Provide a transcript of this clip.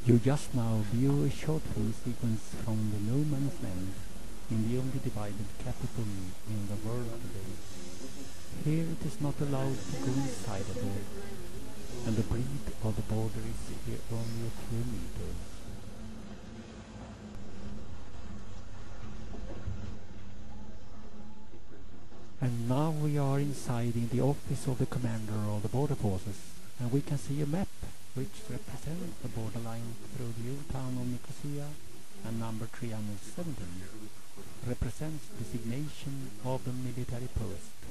You just now view a short film sequence from the No Man's Land in the only divided capital in the world today. Here it is not allowed to go inside at all, and the breadth of the border is here only a few meters. And now we are inside in the office of the commander of the border forces, and we can see a map which represents the borderline through the old town of Nicosia, and number 317 represents designation of the military post.